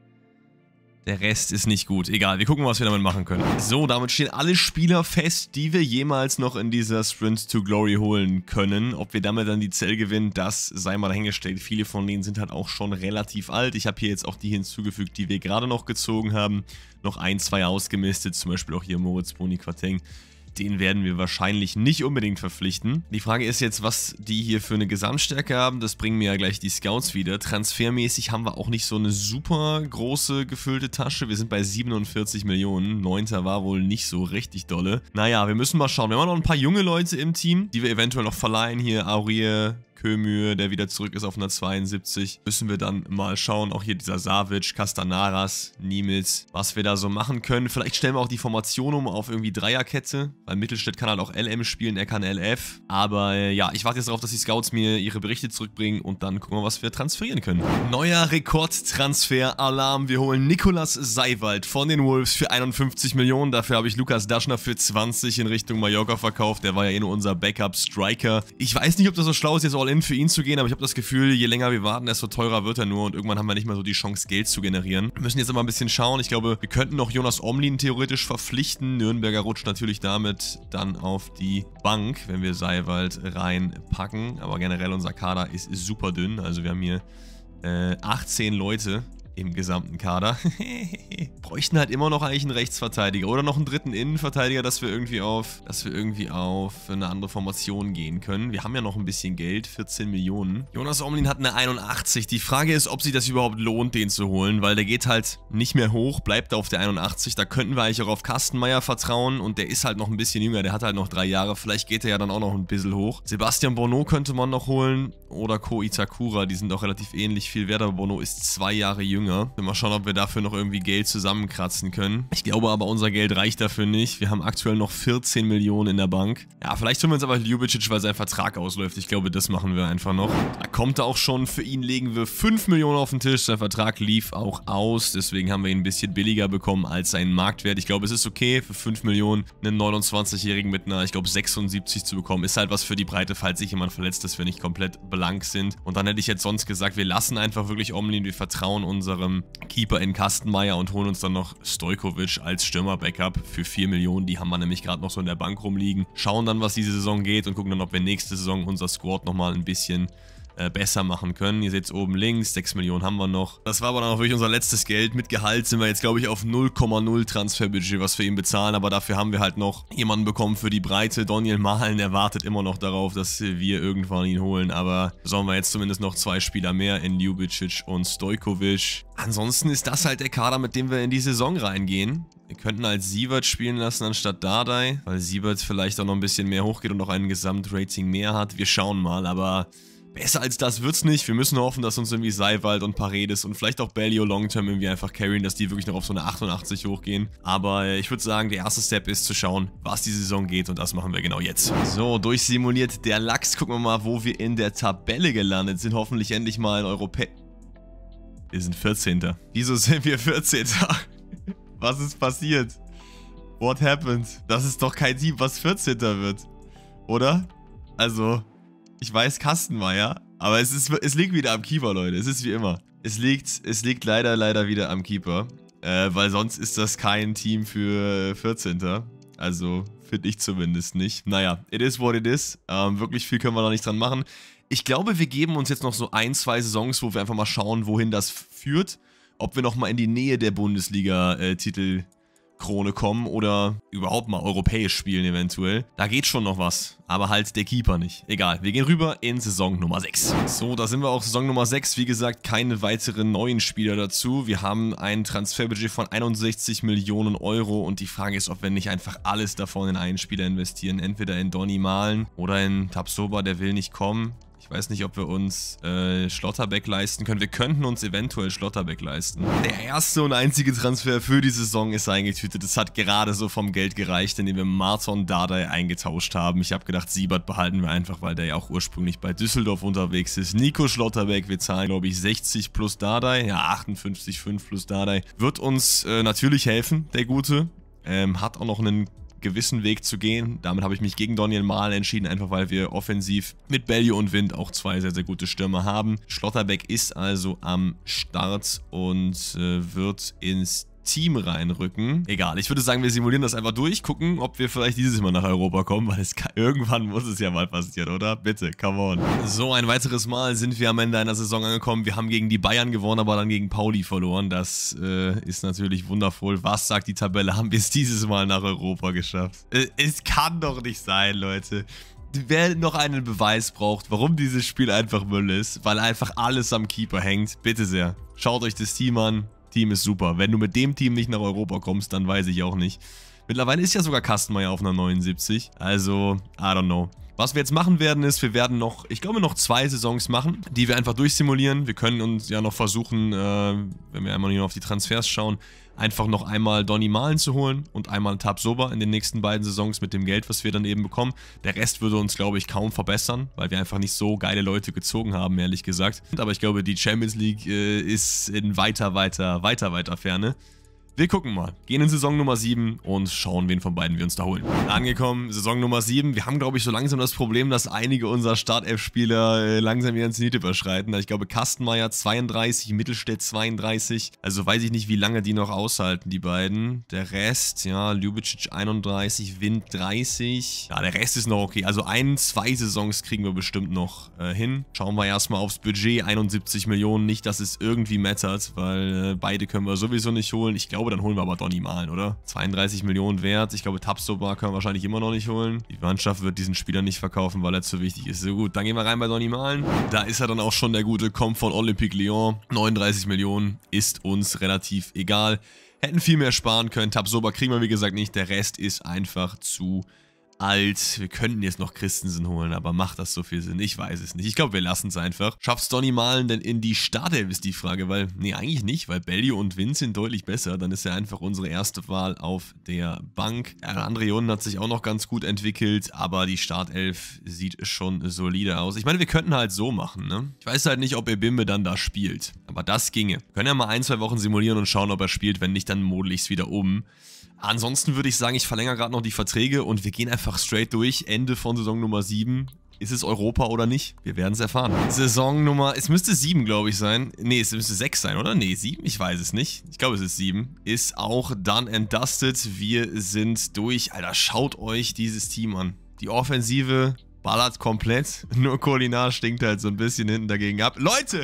Der Rest ist nicht gut. Egal, wir gucken, was wir damit machen können. So, damit stehen alle Spieler fest, die wir jemals noch in dieser Sprint to Glory holen können. Ob wir damit dann die Zell gewinnen, das sei mal dahingestellt. Viele von denen sind halt auch schon relativ alt. Ich habe hier jetzt auch die hinzugefügt, die wir gerade noch gezogen haben. Noch ein, zwei ausgemistet, zum Beispiel auch hier Moritz Boni Quateng. Den werden wir wahrscheinlich nicht unbedingt verpflichten. Die Frage ist jetzt, was die hier für eine Gesamtstärke haben. Das bringen mir ja gleich die Scouts wieder. Transfermäßig haben wir auch nicht so eine super große gefüllte Tasche. Wir sind bei siebenundvierzig Millionen. Neunter war wohl nicht so richtig dolle. Naja, wir müssen mal schauen. Wir haben noch ein paar junge Leute im Team, die wir eventuell noch verleihen. Hier Aurier, Kömür, der wieder zurück ist auf einer zweiundsiebzig. Müssen wir dann mal schauen. Auch hier dieser Savic, Castanaras, Niemitz, was wir da so machen können. Vielleicht stellen wir auch die Formation um auf irgendwie Dreierkette. Weil Mittelstädt kann halt auch L M spielen, er kann L F. Aber äh, ja, ich warte jetzt darauf, dass die Scouts mir ihre Berichte zurückbringen und dann gucken wir, was wir transferieren können. Neuer Rekordtransfer, Alarm. Wir holen Nikolaus Seiwald von den Wolves für einundfünfzig Millionen. Dafür habe ich Lukas Daschner für zwanzig in Richtung Mallorca verkauft. Der war ja eh nur unser Backup-Striker. Ich weiß nicht, ob das so schlau ist, jetzt all in für ihn zu gehen, aber ich habe das Gefühl, je länger wir warten, desto teurer wird er nur und irgendwann haben wir nicht mehr so die Chance, Geld zu generieren. Wir müssen jetzt aber ein bisschen schauen. Ich glaube, wir könnten noch Jonas Omlin theoretisch verpflichten. Nürnberger rutscht natürlich damit dann auf die Bank, wenn wir Seiwald reinpacken. Aber generell unser Kader ist super dünn. Also wir haben hier äh, achtzehn Leute im gesamten Kader. Bräuchten halt immer noch eigentlich einen Rechtsverteidiger oder noch einen dritten Innenverteidiger, dass wir irgendwie auf, dass wir irgendwie auf eine andere Formation gehen können. Wir haben ja noch ein bisschen Geld, vierzehn Millionen. Jonas Omlin hat eine einundachtzig. Die Frage ist, ob sich das überhaupt lohnt, den zu holen, weil der geht halt nicht mehr hoch, bleibt auf der einundachtzig. Da könnten wir eigentlich auch auf Kastenmeier vertrauen und der ist halt noch ein bisschen jünger. Der hat halt noch drei Jahre. Vielleicht geht er ja dann auch noch ein bisschen hoch. Sebastian Borneau könnte man noch holen oder Ko Itakura. Die sind auch relativ ähnlich viel wert, aber Borneau ist zwei Jahre jünger. Mal schauen, ob wir dafür noch irgendwie Geld zusammenkratzen können. Ich glaube aber, unser Geld reicht dafür nicht. Wir haben aktuell noch vierzehn Millionen in der Bank. Ja, vielleicht tun wir uns aber Ljubicic, weil sein Vertrag ausläuft. Ich glaube, das machen wir einfach noch. Da kommt er auch schon. Für ihn legen wir fünf Millionen auf den Tisch. Sein Vertrag lief auch aus. Deswegen haben wir ihn ein bisschen billiger bekommen als seinen Marktwert. Ich glaube, es ist okay, für fünf Millionen einen neunundzwanzigjährigen mit einer, ich glaube, sechsundsiebzig zu bekommen. Ist halt was für die Breite, falls sich jemand verletzt, dass wir nicht komplett blank sind. Und dann hätte ich jetzt sonst gesagt, wir lassen einfach wirklich Omlin. Wir vertrauen unserem Keeper in Kastenmeier und holen uns dann noch Stojkovic als Stürmer-Backup für vier Millionen. Die haben wir nämlich gerade noch so in der Bank rumliegen. Schauen dann, was diese Saison geht und gucken dann, ob wir nächste Saison unser Squad nochmal ein bisschen äh, besser machen können. Ihr seht es oben links, sechs Millionen haben wir noch. Das war aber dann auch wirklich unser letztes Geld. Mit Gehalt sind wir jetzt, glaube ich, auf null Komma null Transferbudget, was wir ihm bezahlen. Aber dafür haben wir halt noch jemanden bekommen für die Breite. Daniel Mahlen, der wartet immer noch darauf, dass wir irgendwann ihn holen. Aber sollen wir jetzt zumindest noch zwei Spieler mehr in Ljubicic und Stojkovic. Ansonsten ist das halt der Kader, mit dem wir in die Saison reingehen. Wir könnten halt Sievert spielen lassen anstatt Dardai, weil Sievert vielleicht auch noch ein bisschen mehr hochgeht und noch ein Gesamtrating mehr hat. Wir schauen mal, aber besser als das wird's nicht. Wir müssen hoffen, dass uns irgendwie Seiwald und Paredes und vielleicht auch Bellio Longterm irgendwie einfach carryen, dass die wirklich noch auf so eine achtundachtzig hochgehen. Aber ich würde sagen, der erste Step ist zu schauen, was die Saison geht und das machen wir genau jetzt. So, durchsimuliert der Lachs. Gucken wir mal, wo wir in der Tabelle gelandet sind. Hoffentlich endlich mal in Europä... Wir sind vierzehnter Wieso sind wir vierzehnter? Was ist passiert? What happened? Das ist doch kein Team, was vierzehnter wird. Oder? Also, ich weiß Kastenmeier, aber es, ist, es liegt wieder am Keeper, Leute. Es ist wie immer. Es liegt, es liegt leider, leider wieder am Keeper. Äh, weil sonst ist das kein Team für vierzehnter Also, finde ich zumindest nicht. Naja, it is what it is. Ähm, wirklich viel können wir da nicht dran machen. Ich glaube, wir geben uns jetzt noch so ein, zwei Saisons, wo wir einfach mal schauen, wohin das führt. Ob wir nochmal in die Nähe der Bundesliga-Titel Krone kommen oder überhaupt mal europäisch spielen eventuell. Da geht schon noch was, aber halt der Keeper nicht. Egal, wir gehen rüber in Saison Nummer sechs. So, da sind wir auch Saison Nummer sechs. Wie gesagt, keine weiteren neuen Spieler dazu. Wir haben ein Transferbudget von einundsechzig Millionen Euro und die Frage ist, ob wir nicht einfach alles davon in einen Spieler investieren. Entweder in Donny Malen oder in Tapsoba, der will nicht kommen. Ich weiß nicht, ob wir uns äh, Schlotterbeck leisten können. Wir könnten uns eventuell Schlotterbeck leisten. Der erste und einzige Transfer für die Saison ist eingetütet. Es hat gerade so vom Geld gereicht, indem wir Marton Dardai eingetauscht haben. Ich habe gedacht, Siebert behalten wir einfach, weil der ja auch ursprünglich bei Düsseldorf unterwegs ist. Nico Schlotterbeck, wir zahlen, glaube ich, sechzig plus Dardai. Ja, achtundfünfzig Komma fünf plus Dardai. Wird uns äh, natürlich helfen, der Gute. Ähm, hat auch noch einen gewissen Weg zu gehen. Damit habe ich mich gegen Daniel Malen entschieden, einfach weil wir offensiv mit Bellew und Wind auch zwei sehr, sehr gute Stürmer haben. Schlotterbeck ist also am Start und äh, wird ins Team reinrücken. Egal, ich würde sagen, wir simulieren das einfach durch, gucken, ob wir vielleicht dieses Mal nach Europa kommen, weil es kann, irgendwann muss es ja mal passieren, oder? Bitte, come on. So, ein weiteres Mal sind wir am Ende einer Saison angekommen. Wir haben gegen die Bayern gewonnen, aber dann gegen Pauli verloren. Das äh, ist natürlich wundervoll. Was sagt die Tabelle? Haben wir es dieses Mal nach Europa geschafft? Äh, es kann doch nicht sein, Leute. Wer noch einen Beweis braucht, warum dieses Spiel einfach Müll ist, weil einfach alles am Keeper hängt, bitte sehr. Schaut euch das Team an. Team ist super. Wenn du mit dem Team nicht nach Europa kommst, dann weiß ich auch nicht. Mittlerweile ist ja sogar Kastenmeier auf einer neunundsiebzig. Also, I don't know. Was wir jetzt machen werden, ist, wir werden noch, ich glaube, noch zwei Saisons machen, die wir einfach durchsimulieren. Wir können uns ja noch versuchen, äh, wenn wir einmal hier auf die Transfers schauen, einfach noch einmal Donny Malen zu holen und einmal Tapsoba in den nächsten beiden Saisons mit dem Geld, was wir dann eben bekommen. Der Rest würde uns, glaube ich, kaum verbessern, weil wir einfach nicht so geile Leute gezogen haben, ehrlich gesagt. Aber ich glaube, die Champions League äh, ist in weiter, weiter, weiter, weiter Ferne. Wir gucken mal, gehen in Saison Nummer sieben und schauen, wen von beiden wir uns da holen. Angekommen, Saison Nummer sieben. Wir haben, glaube ich, so langsam das Problem, dass einige unserer Startelf-Spieler äh, langsam ihren Zenit überschreiten. Ich glaube, Kastenmeier zweiunddreißig, Mittelstädt zweiunddreißig. Also weiß ich nicht, wie lange die noch aushalten, die beiden. Der Rest, ja, Ljubicic einunddreißig, Wind dreißig. Ja, der Rest ist noch okay. Also ein, zwei Saisons kriegen wir bestimmt noch äh, hin. Schauen wir erstmal aufs Budget, einundsiebzig Millionen. Nicht, dass es irgendwie mattert, weil äh, beide können wir sowieso nicht holen. Ich glaube, dann holen wir aber Donny Malen, oder? zweiunddreißig Millionen wert. Ich glaube, Tapsoba können wir wahrscheinlich immer noch nicht holen. Die Mannschaft wird diesen Spieler nicht verkaufen, weil er zu wichtig ist. So gut, dann gehen wir rein bei Donny Malen. Da ist er dann auch schon der Gute, kommt von Olympique Lyon. neununddreißig Millionen ist uns relativ egal. Hätten viel mehr sparen können. Tapsoba kriegen wir, wie gesagt, nicht. Der Rest ist einfach zu alt. Wir könnten jetzt noch Christensen holen, aber macht das so viel Sinn? Ich weiß es nicht. Ich glaube, wir lassen es einfach. Schafft's Donny Malen denn in die Startelf, ist die Frage, weil, nee, eigentlich nicht, weil Bellew und Wind sind deutlich besser. Dann ist er einfach unsere erste Wahl auf der Bank. Ja, Andre Jonen hat sich auch noch ganz gut entwickelt, aber die Startelf sieht schon solide aus. Ich meine, wir könnten halt so machen, ne? Ich weiß halt nicht, ob Ebimbe dann da spielt, aber das ginge. Wir können ja mal ein, zwei Wochen simulieren und schauen, ob er spielt. Wenn nicht, dann model ich es wieder um. Ansonsten würde ich sagen, ich verlängere gerade noch die Verträge und wir gehen einfach straight durch. Ende von Saison Nummer sieben. Ist es Europa oder nicht? Wir werden es erfahren. Saison Nummer, es müsste sieben, glaube ich, sein. Nee, es müsste sechs sein, oder? Nee, sieben? Ich weiß es nicht. Ich glaube, es ist sieben. Ist auch done and dusted. Wir sind durch. Alter, schaut euch dieses Team an. Die Offensive ballert komplett. Nur Kolinar stinkt halt so ein bisschen hinten dagegen ab. Leute!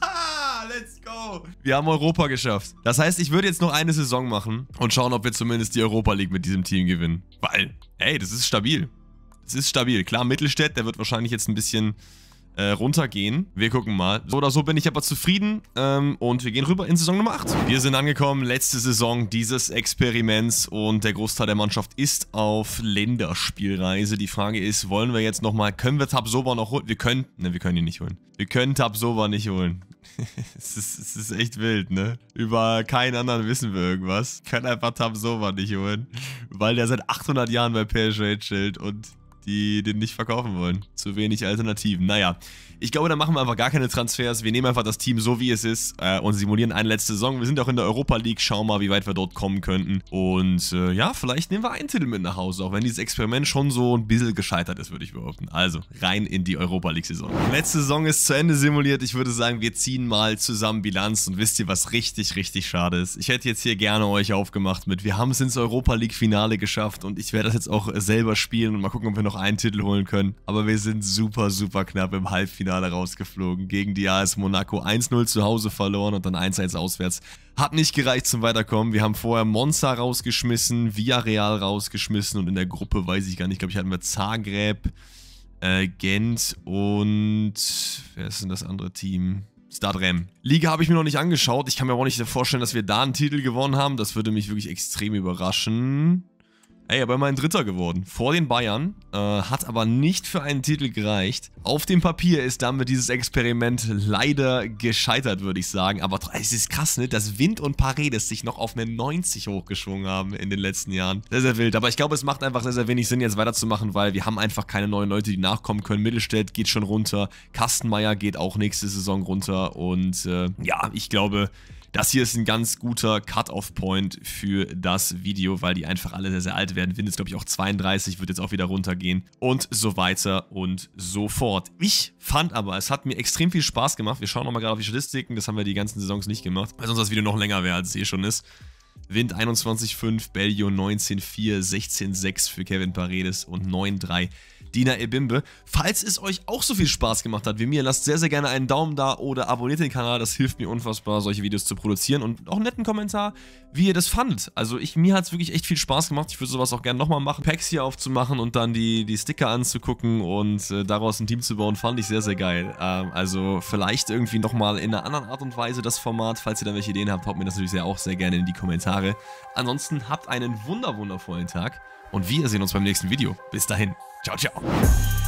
Let's go! Wir haben Europa geschafft. Das heißt, ich würde jetzt noch eine Saison machen und schauen, ob wir zumindest die Europa League mit diesem Team gewinnen. Weil, ey, das ist stabil. Das ist stabil. Klar, Mittelstädt, der wird wahrscheinlich jetzt ein bisschen äh, runtergehen. Wir gucken mal. So oder so bin ich aber zufrieden ähm, und wir gehen rüber in Saison Nummer acht. Wir sind angekommen, letzte Saison dieses Experiments und der Großteil der Mannschaft ist auf Länderspielreise. Die Frage ist, wollen wir jetzt nochmal, können wir Tapsoba noch holen? Wir können, ne, wir können ihn nicht holen. Wir können Tapsoba nicht holen. Es ist, es ist echt wild, ne? Über keinen anderen wissen wir irgendwas. Können einfach Tapsoba nicht holen, weil der seit achthundert Jahren bei P S G chillt und die den nicht verkaufen wollen. Zu wenig Alternativen. Naja, Ich glaube, da machen wir einfach gar keine Transfers. Wir nehmen einfach das Team so, wie es ist äh, und simulieren eine letzte Saison. Wir sind auch in der Europa League. Schauen mal, wie weit wir dort kommen könnten. Und äh, ja, vielleicht nehmen wir einen Titel mit nach Hause, auch wenn dieses Experiment schon so ein bisschen gescheitert ist, würde ich behaupten. Also, rein in die Europa League-Saison. Letzte Saison ist zu Ende simuliert. Ich würde sagen, wir ziehen mal zusammen Bilanz. Und wisst ihr, was richtig, richtig schade ist? Ich hätte jetzt hier gerne euch aufgemacht mit, wir haben es ins Europa League-Finale geschafft und ich werde das jetzt auch selber spielen und mal gucken, ob wir noch einen Titel holen können. Aber wir sind super, super knapp im Halbfinale rausgeflogen. Gegen die A S Monaco eins null zu Hause verloren und dann eins eins auswärts. Hat nicht gereicht zum Weiterkommen. Wir haben vorher Monza rausgeschmissen, Villarreal rausgeschmissen und in der Gruppe, weiß ich gar nicht, glaube ich, hatten wir Zagreb, äh, Gent und wer ist denn das andere Team? Stadrem. Liga habe ich mir noch nicht angeschaut. Ich kann mir aber auch nicht vorstellen, dass wir da einen Titel gewonnen haben. Das würde mich wirklich extrem überraschen. Ey, aber immerhin Dritter geworden. Vor den Bayern. Äh, hat aber nicht für einen Titel gereicht. Auf dem Papier ist damit dieses Experiment leider gescheitert, würde ich sagen. Aber es ist krass, ne? Dass Wind und Paredes sich noch auf eine neunzig hochgeschwungen haben in den letzten Jahren. Sehr, sehr wild. Aber ich glaube, es macht einfach sehr, sehr wenig Sinn, jetzt weiterzumachen, weil wir haben einfach keine neuen Leute, die nachkommen können. Mittelstädt geht schon runter. Kastenmeier geht auch nächste Saison runter. Und äh, ja, ich glaube, das hier ist ein ganz guter Cut-Off-Point für das Video, weil die einfach alle sehr, sehr alt werden. Wind ist, glaube ich, auch zweiunddreißig, wird jetzt auch wieder runtergehen und so weiter und so fort. Ich fand aber, es hat mir extrem viel Spaß gemacht. Wir schauen nochmal gerade auf die Statistiken, das haben wir die ganzen Saisons nicht gemacht, weil sonst das Video noch länger wäre, als es eh schon ist. Wind einundzwanzig Komma fünf, Bellio neunzehn Komma vier, sechzehn Komma sechs für Kevin Paredes und neun Komma drei Dina Ebimbe. Falls es euch auch so viel Spaß gemacht hat wie mir, lasst sehr, sehr gerne einen Daumen da oder abonniert den Kanal. Das hilft mir unfassbar, solche Videos zu produzieren. Und auch einen netten Kommentar, wie ihr das fandet. Also ich, mir hat es wirklich echt viel Spaß gemacht. Ich würde sowas auch gerne nochmal machen. Packs hier aufzumachen und dann die, die Sticker anzugucken und äh, daraus ein Team zu bauen, fand ich sehr, sehr geil. Ähm, also vielleicht irgendwie nochmal in einer anderen Art und Weise das Format. Falls ihr da welche Ideen habt, haut mir das natürlich sehr, auch sehr gerne in die Kommentare. Ansonsten habt einen wunder, wundervollen Tag und wir sehen uns beim nächsten Video. Bis dahin. Ciao, ciao.